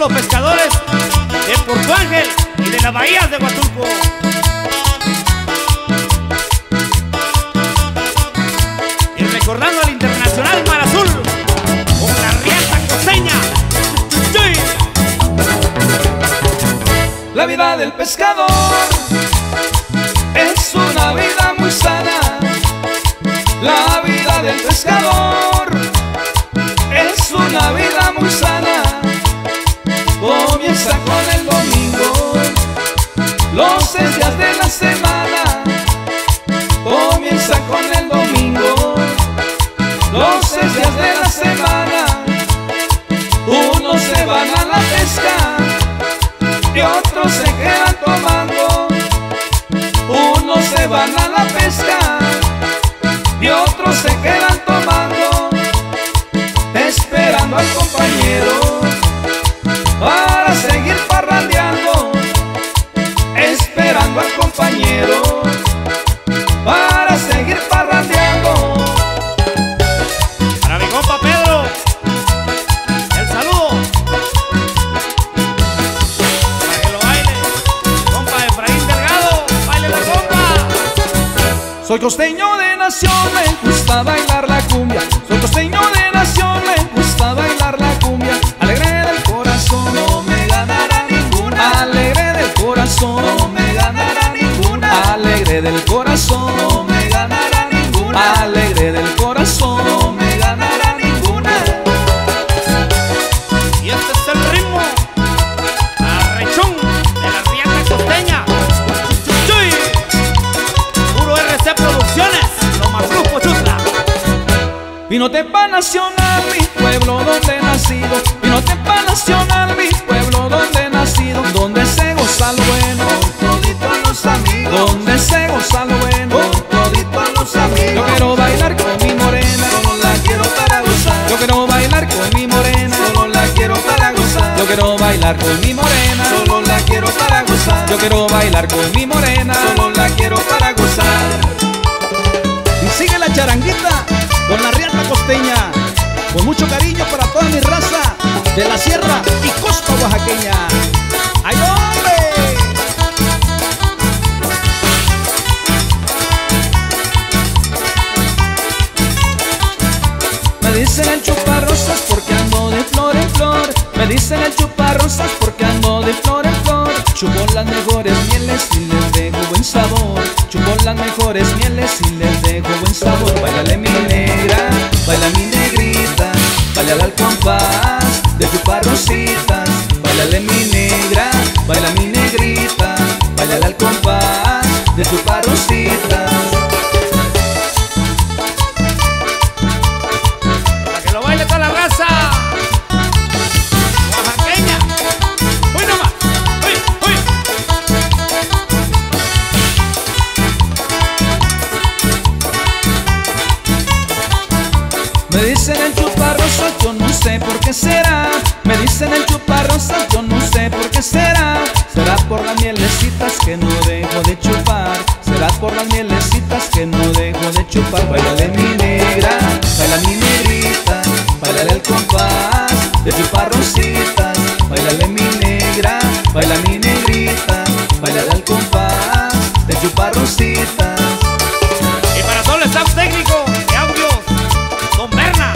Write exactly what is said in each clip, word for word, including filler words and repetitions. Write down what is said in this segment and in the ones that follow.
los pescadores de Puerto Ángel y de las bahías de Huatulco. Y recordando al Internacional Mar Azul con la Riata Costeña. La vida del pescador es una vida muy sana. La vida del pescador es una vida muy sana. Comienza con el domingo, los seis días de la semana. Comienza con el domingo, los seis días de la semana. Unos se van a la pesca y otros se quedan tomando. Unos se van a la pesca y otros se quedan tomando, esperando al compañero para seguir parrandeando. Esperando al compañero para seguir parrandeando. Para mi compa Pedro, el saludo. Para que lo baile, compa Efraín Delgado, baile la compa. Soy costeño de nación, me gusta bailar la cumbia. Soy costeño de nación, me gusta bailar la cumbia. Alegre del corazón, no me ganará ninguna. Alegre del corazón, no me ganará ninguna. Alegre del corazón, no me ganará ninguna. Alegre del corazón, no me ganará ninguna. Y este es el ritmo arrechón de la Riata Costeña. ¡Chuy! Puro R C Producciones, lo más grupo chusla. Vinotepa Nacional, mi pueblo donde he nacido. Vinotepa Nacional, mi pueblo donde he nacido. Donde se goza lo bueno, con toditos los amigos. Donde se goza lo bueno, con toditos los amigos. Yo quiero bailar con mi morena, solo la quiero para gozar. Yo quiero bailar con mi morena, solo la quiero para gozar. Yo quiero bailar con mi morena, solo la quiero para gozar. Yo quiero bailar con mi morena, solo la quiero para gozar. Y sigue la charanguita con la Riata Costeña, con mucho cariño para toda mi raza de la sierra y costa oaxaqueña. ¡Ay, hombre! Me dicen el chuparrosas porque ando de flor en flor. Me dicen el chuparrosas porque ando de flor en flor. Chupo las mejores mieles y les dejo buen sabor. Chupo las mejores mieles y les dejo buen sabor. Báilale mi negra, baila mi negrita, báilale al compás de chuparrositas. Báilale mi negra, baila mi negrita, báilale al compás de chuparrositas. Para que lo baile toda la raza oaxaqueña. ¡Uy, nomás! ¡Uy, uy! Me dicen el chuparrosas, yo no sé por qué será. Me dicen el chuparrosas, yo no sé por qué será. Será por las mielecitas que no dejo de chupar. Será por las mielecitas que no dejo de chupar. Báilale mi negra, baila mi negrita, báilale al compás de chuparrositas. Báilale mi negra, baila mi negrita, báilale al compás de chuparrositas. Y para todo el staff técnico de audios, Don Berna.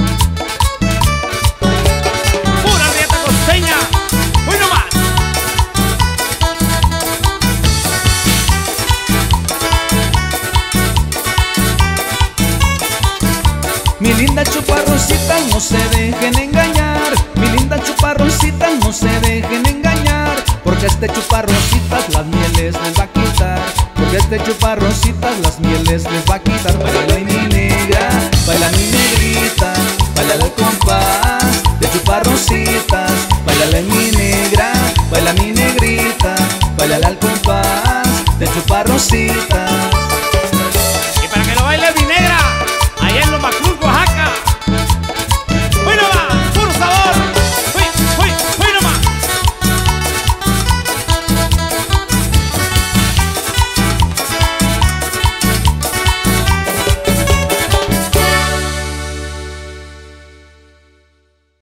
Pura Riata Costeña. ¡Uy, nomás! Mi linda chuparrosita, no se dejen engañar. Mi linda chuparrosita, no se dejen engañar. Porque este chuparrositas las mieles les va a quitar. Porque este chuparrositas las mieles les va a quitar. Baila mi negra, baila mi negrita, baila al compás de chuparrositas. Baila mi negra, baila mi negrita, baila al compás de chuparrositas.